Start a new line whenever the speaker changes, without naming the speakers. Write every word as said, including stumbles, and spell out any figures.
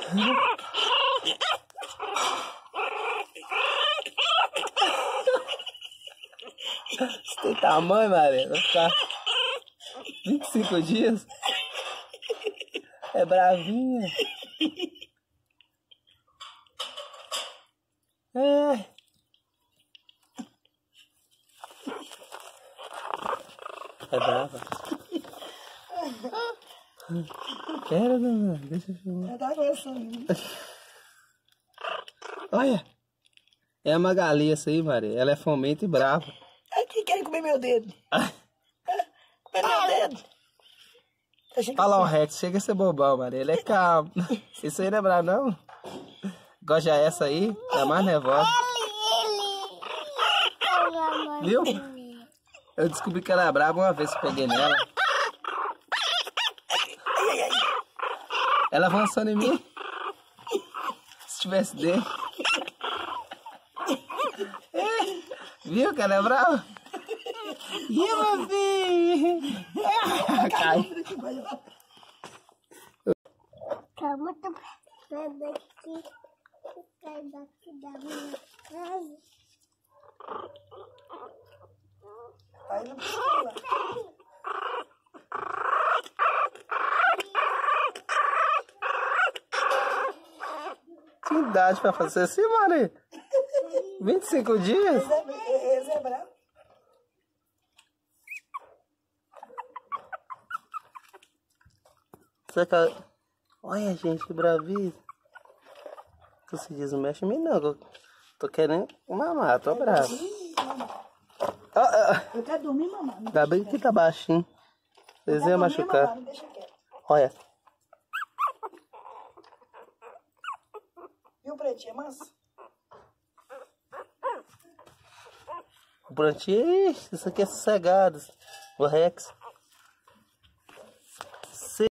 Você tem tamanho, Maria? Vai ficar vinte e cinco dias? É bravinha. É. É brava. Quero, não, deixa eu filmar.
Eu tava conversando.
Olha. É a Magali essa aí, Maria. Ela é fomenta e brava.
Ai, que querem comer meu dedo? Comer meu dedo.
Olha lá o Rex, chega a ser bobão, Maria. Ele é calmo. Isso aí não é bravo, não? Gosta essa aí? É a mais nervosa. Viu? Eu descobri que ela é brava uma vez que eu peguei nela. Ela avançando em mim. Se tivesse dentro. Viu que ela é brava? Ih, meu filho! Cai.
Tá muito perto daqui. Sai daqui da minha casa.
Aí não precisa lá.
Que idade pra fazer assim, Maria? vinte e cinco dias?
Esse é bravo.
Você tá... Olha, gente, que bravice. Tu se diz, não mexe em mim, não. Eu tô querendo mamar, tô bravo. Ah, ah.
Eu quero dormir, mamãe.
Ainda bem que tá baixinho. Vocês iam machucar.
Mamãe, deixa quieto.
Olha.
Viu, Pretinho? É manso?
O Prontinho, isso aqui é sossegado. O Rex.